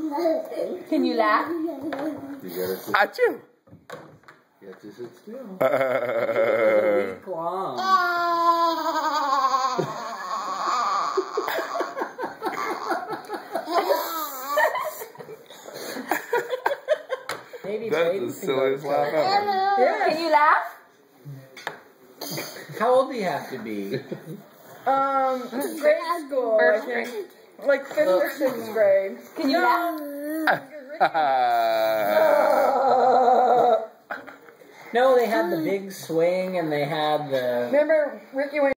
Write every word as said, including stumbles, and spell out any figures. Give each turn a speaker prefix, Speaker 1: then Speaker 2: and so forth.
Speaker 1: Can you laugh?
Speaker 2: You gotta sit.
Speaker 3: Achoo!
Speaker 2: You have to sit still.
Speaker 3: Uh,
Speaker 2: Week long.
Speaker 4: Maybe
Speaker 3: That's
Speaker 4: babies
Speaker 3: the
Speaker 4: can go
Speaker 3: silliest
Speaker 4: to
Speaker 3: laugh
Speaker 4: church.
Speaker 3: ever.
Speaker 4: Yes.
Speaker 1: Can you laugh?
Speaker 4: How old do you have to be?
Speaker 5: Um, grade school, I think. Like fifth or sixth grade.
Speaker 1: Can you laugh?
Speaker 4: No, they had the big swing and they had the...
Speaker 5: Remember Ricky when